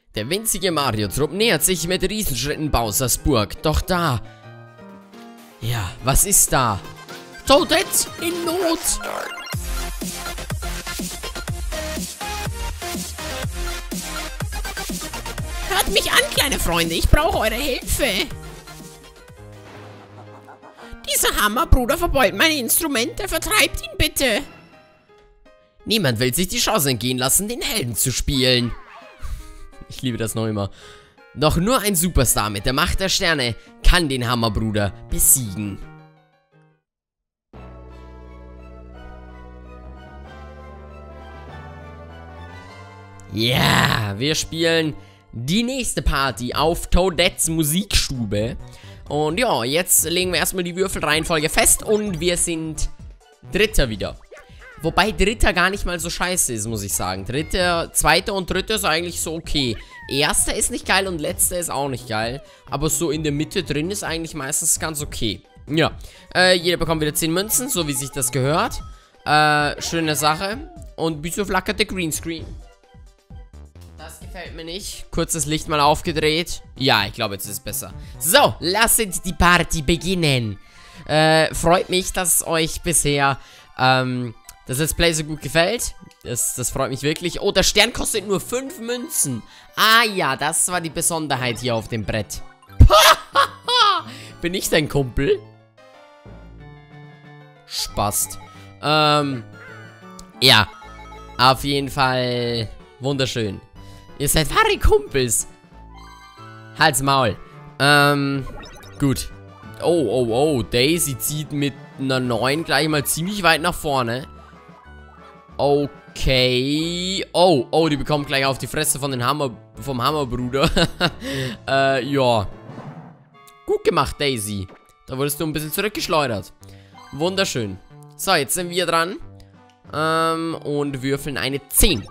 Der winzige Mario-Trupp nähert sich mit Riesenschritten Bowsers Burg. Doch da... Ja, was ist da? Toadette in Not! Hört mich an, kleine Freunde, ich brauche eure Hilfe. Dieser Hammerbruder verbeult meine Instrumente, vertreibt ihn bitte. Niemand will sich die Chance entgehen lassen, den Helden zu spielen. Ich liebe das noch immer. Doch nur ein Superstar mit der Macht der Sterne kann den Hammerbruder besiegen. Ja, wir spielen die nächste Party auf Toadettes Musikstube. Und ja, jetzt legen wir erstmal die Würfelreihenfolge fest und wir sind Dritter wieder. Wobei Dritter gar nicht mal so scheiße ist, muss ich sagen. Zweiter und Dritter ist eigentlich so okay. Erster ist nicht geil und Letzter ist auch nicht geil. Aber so in der Mitte drin ist eigentlich meistens ganz okay. Ja, jeder bekommt wieder 10 Münzen, so wie sich das gehört. Schöne Sache. Und wieso flackert der Greenscreen? Das gefällt mir nicht. Kurzes Licht mal aufgedreht. Ja, ich glaube, jetzt ist es besser. So, lasst die Party beginnen. Freut mich, dass euch bisher, das Let's Play so gut gefällt. Das freut mich wirklich. Oh, der Stern kostet nur 5 Münzen. Ah ja, das war die Besonderheit hier auf dem Brett. Bin ich dein Kumpel? Spast. Ja. Auf jeden Fall wunderschön. Ihr seid wahre Kumpels. Halt's Maul. Gut. Oh. Daisy zieht mit einer 9 gleich mal ziemlich weit nach vorne. Okay. Oh, die bekommt gleich auf die Fresse von vom Hammerbruder. Ja. Gut gemacht, Daisy. Da wurdest du ein bisschen zurückgeschleudert. Wunderschön. So, jetzt sind wir dran. Und würfeln eine 10.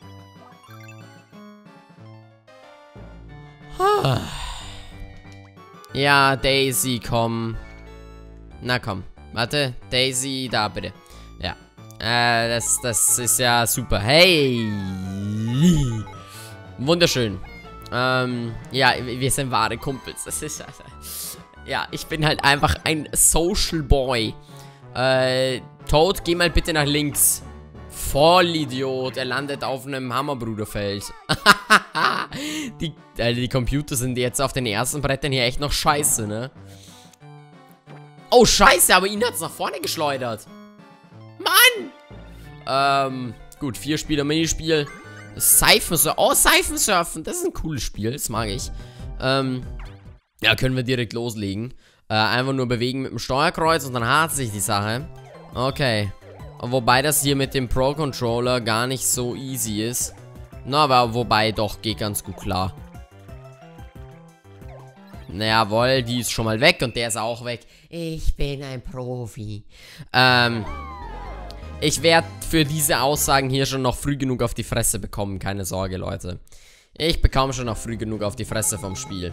Ja, Daisy, komm. Na komm. Warte, Daisy, da bitte. Ja. Das ist ja super. Hey. Wunderschön. Ja, wir sind wahre Kumpels. Das ist ja, ich bin halt einfach ein Social Boy. Toad, geh mal bitte nach links. Vollidiot, er landet auf einem Hammerbruderfeld. Die Computer sind jetzt auf den ersten Brettern hier echt noch scheiße, ne? Oh, scheiße, aber ihn hat's nach vorne geschleudert. Mann! Gut, 4-Spieler-Minispiel. Seifensurfen. Oh, Seifensurfen. Das ist ein cooles Spiel, das mag ich. Ja, können wir direkt loslegen. Einfach nur bewegen mit dem Steuerkreuz und dann hat sich die Sache. Okay. Wobei das hier mit dem Pro-Controller gar nicht so easy ist. Na, aber wobei doch, geht ganz gut klar. Na jawohl, die ist schon mal weg und der ist auch weg. Ich bin ein Profi. Ich werde für diese Aussagen hier schon noch früh genug auf die Fresse bekommen. Keine Sorge, Leute. Ich bekomme schon noch früh genug auf die Fresse vom Spiel.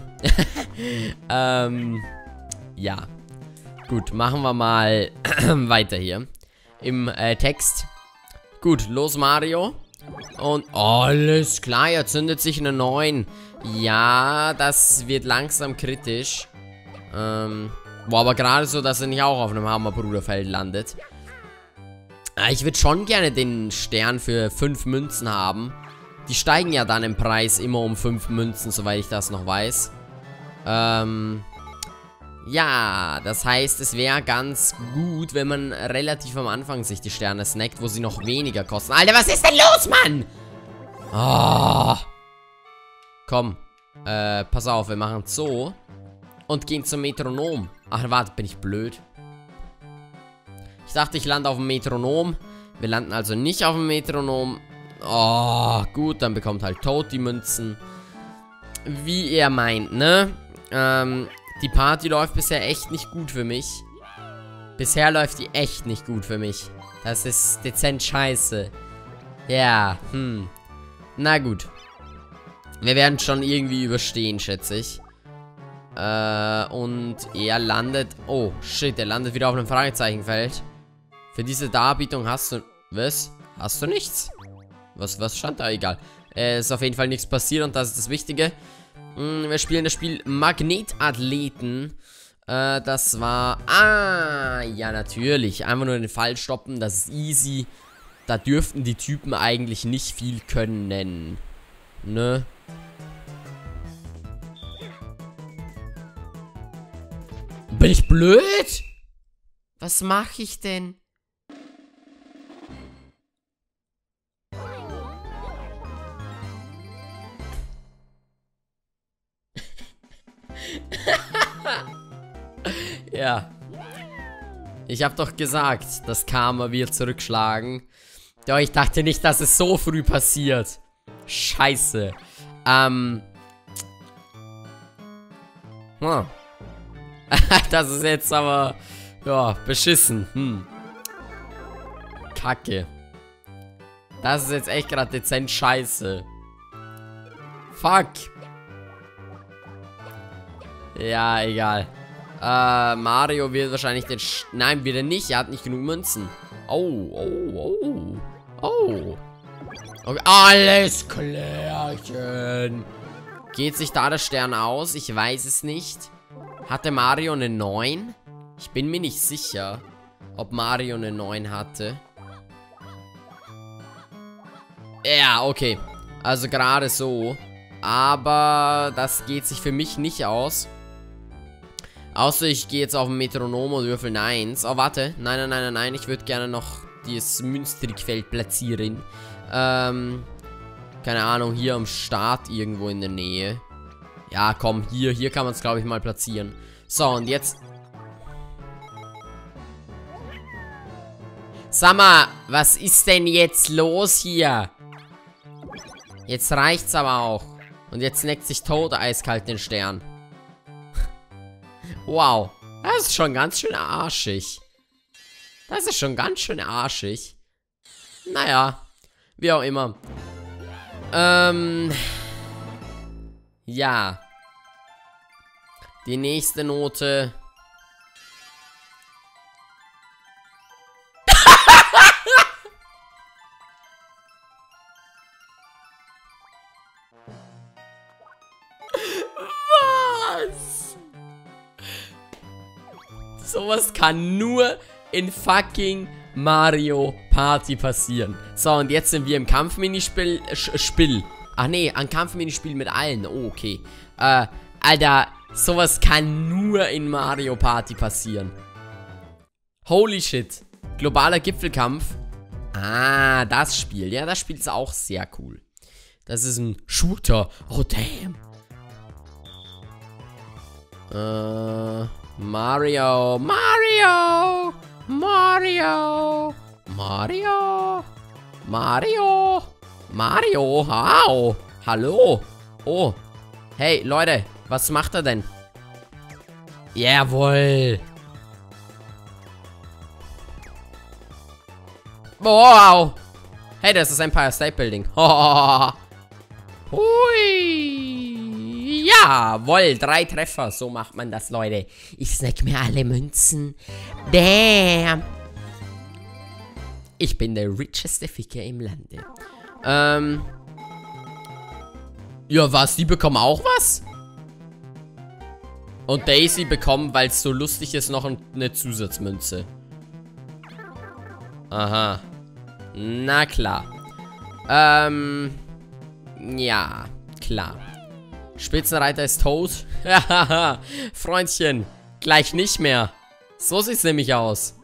Ja. Gut, machen wir mal weiter hier. Im Text. Gut, los Mario. Und alles klar, er zündet sich eine 9. Ja, das wird langsam kritisch. Boah, aber gerade so, dass er nicht auch auf einem Hammerbruderfeld landet. Ich würde schon gerne den Stern für 5 Münzen haben. Die steigen ja dann im Preis immer um 5 Münzen, soweit ich das noch weiß. Ja, das heißt, es wäre ganz gut, wenn man relativ am Anfang sich die Sterne snackt, wo sie noch weniger kosten. Alter, was ist denn los, Mann? Oh. Komm, pass auf, wir machen es so und gehen zum Metronom. Ach, warte, bin ich blöd? Ich dachte, ich lande auf dem Metronom. Wir landen also nicht auf dem Metronom. Oh, gut, dann bekommt halt Toad die Münzen. Wie er meint, ne? Die Party läuft bisher echt nicht gut für mich. Bisher läuft die echt nicht gut für mich. Das ist dezent scheiße. Ja, na gut. Wir werden schon irgendwie überstehen, schätze ich. Und er landet... Oh, shit, er landet wieder auf einem Fragezeichenfeld. Für diese Darbietung hast du... Was? Hast du nichts? Was stand da? Egal. Ist auf jeden Fall nichts passiert und das ist das Wichtige. Wir spielen das Spiel Magnetathleten. Das war... ja, natürlich. Einfach nur den Fall stoppen, das ist easy. Da dürften die Typen eigentlich nicht viel können. Ne? Bin ich blöd? Was mache ich denn? Ja. Ich habe doch gesagt, das Karma wird zurückschlagen. Doch ich dachte nicht, dass es so früh passiert. Scheiße. Das ist jetzt aber... Ja, beschissen. Kacke. Das ist jetzt echt gerade dezent scheiße. Fuck. Ja, egal. Mario wird wahrscheinlich den... Nein, wird er nicht. Er hat nicht genug Münzen. Oh. Okay, alles klärchen. Geht sich da der Stern aus? Ich weiß es nicht. Hatte Mario eine 9? Ich bin mir nicht sicher, ob Mario eine 9 hatte. Ja, okay. Also gerade so. Aber das geht sich für mich nicht aus. Außer ich gehe jetzt auf ein Metronom und würfel 1. Oh, warte. Nein. Ich würde gerne noch dieses Münztrickfeld platzieren. Keine Ahnung, hier am Start irgendwo in der Nähe. Ja, komm, hier kann man es, glaube ich, mal platzieren. So, und jetzt... Sag mal, was ist denn jetzt los hier? Jetzt reicht's aber auch. Und jetzt neckt sich Toad eiskalt den Stern. Wow, das ist schon ganz schön arschig. Naja, wie auch immer. Ja. Die nächste Note. Was? Sowas kann nur in fucking Mario Party passieren. So, und jetzt sind wir im Kampfminispiel. Ach nee, ein Kampfminispiel mit allen. Oh, okay. Alter, sowas kann nur in Mario Party passieren. Holy shit. Globaler Gipfelkampf. Ah, das Spiel. Ja, das Spiel ist auch sehr cool. Das ist ein Shooter. Oh, damn. Mario. Wow. Hallo. Oh. Hey, Leute. Was macht er denn? Jawohl. Wow. Hey, das ist Empire State Building. Hui. Jawohl, 3 Treffer. So macht man das, Leute. Ich snack mir alle Münzen. Damn. Ich bin der richeste Ficker im Lande. Ja, was? Die bekommen auch was? Und Daisy bekommt, weil es so lustig ist, noch eine Zusatzmünze. Aha. Na klar. Ja, klar. Spitzenreiter ist tot. Hahaha. Freundchen, gleich nicht mehr. So sieht's nämlich aus.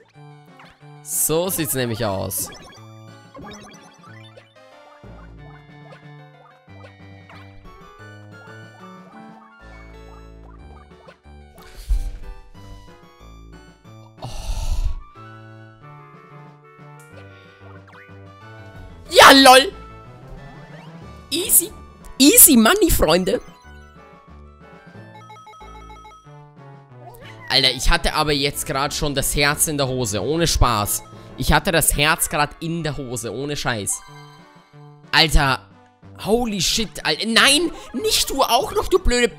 Ja, lol. Easy. Easy money, Freunde. Alter, ich hatte aber jetzt gerade schon das Herz in der Hose. Ohne Spaß. Ich hatte das Herz gerade in der Hose. Ohne Scheiß. Alter. Holy shit. Alter. Nein, nicht du auch noch, du blöde...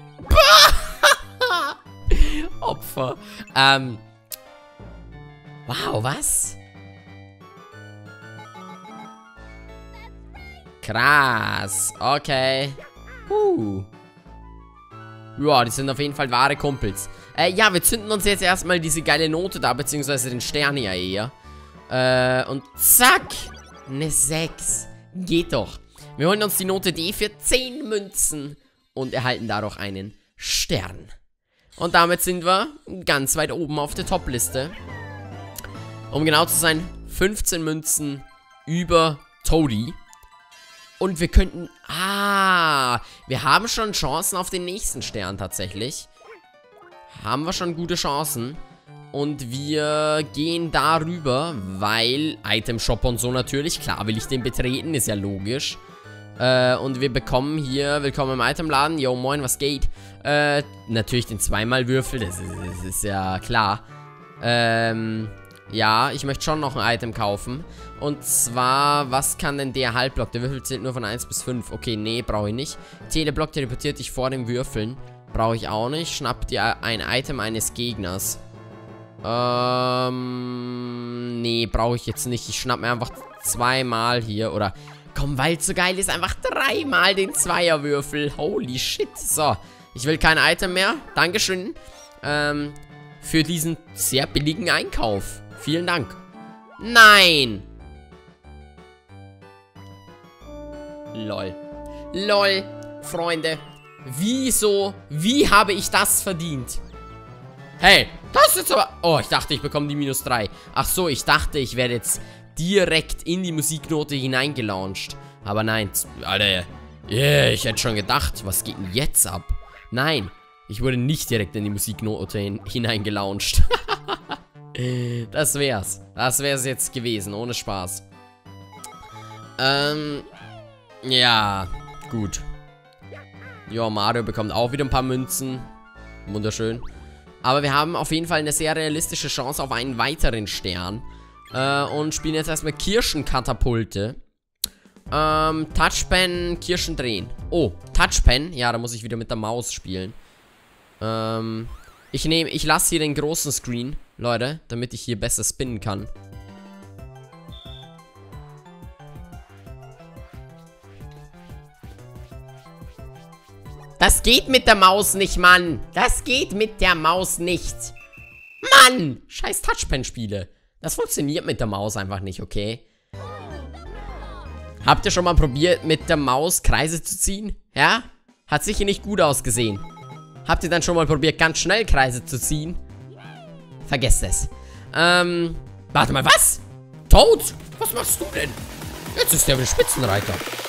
Opfer. Wow, was? Krass. Okay. Ja, die sind auf jeden Fall wahre Kumpels. Ja, wir zünden uns jetzt erstmal diese geile Note da, beziehungsweise den Stern ja eher. Und zack. Eine 6. Geht doch. Wir holen uns die Note D für 10 Münzen und erhalten dadurch einen Stern. Und damit sind wir ganz weit oben auf der Top-Liste. Um genau zu sein, 15 Münzen über Toadie. Und wir könnten... wir haben schon Chancen auf den nächsten Stern tatsächlich. Haben wir schon gute Chancen. Und wir gehen darüber, weil Item Shop und so natürlich. Klar will ich den betreten, ist ja logisch. Und wir bekommen hier, willkommen im Itemladen. Yo, moin, was geht? Natürlich den zweimal-Würfel, das ist ja klar. Ja, ich möchte schon noch ein Item kaufen. Und zwar, was kann denn der Halbblock? Der Würfel zählt nur von 1 bis 5. Okay, nee, brauche ich nicht. Teleblock teleportiert dich vor dem Würfeln. Brauche ich auch nicht. Schnapp dir ein Item eines Gegners. Nee, brauche ich jetzt nicht. Ich schnapp mir einfach zweimal hier. Oder, komm, weil es so geil ist, einfach dreimal den Zweierwürfel. Holy shit. So, ich will kein Item mehr. Dankeschön. Für diesen sehr billigen Einkauf. Vielen Dank. Nein. Lol. Lol, Freunde. Wieso? Wie habe ich das verdient? Hey, das ist aber... Oh, ich dachte, ich bekomme die -3. Ach so, ich dachte, ich werde jetzt direkt in die Musiknote hineingelauncht. Aber nein, Alter. Yeah, ich hätte schon gedacht, was geht denn jetzt ab? Nein, ich wurde nicht direkt in die Musiknote hineingelauncht. Das wär's. Das wär's jetzt gewesen, ohne Spaß. Ja, gut. Ja, Mario bekommt auch wieder ein paar Münzen. Wunderschön. Aber wir haben auf jeden Fall eine sehr realistische Chance auf einen weiteren Stern. Und spielen jetzt erstmal Kirschenkatapulte. Touchpen, Kirschen drehen. Oh, Touchpen. Ja, da muss ich wieder mit der Maus spielen. Ich lasse hier den großen Screen, Leute, damit ich hier besser spinnen kann. Das geht mit der Maus nicht, Mann. Das geht mit der Maus nicht. Mann! Scheiß Touchpen-Spiele. Das funktioniert mit der Maus einfach nicht, okay? Habt ihr schon mal probiert, mit der Maus Kreise zu ziehen? Ja? Hat sicher nicht gut ausgesehen. Habt ihr dann schon mal probiert, ganz schnell Kreise zu ziehen? Vergesst es. Warte mal, was? Toad? Was machst du denn? Jetzt ist der ein Spitzenreiter.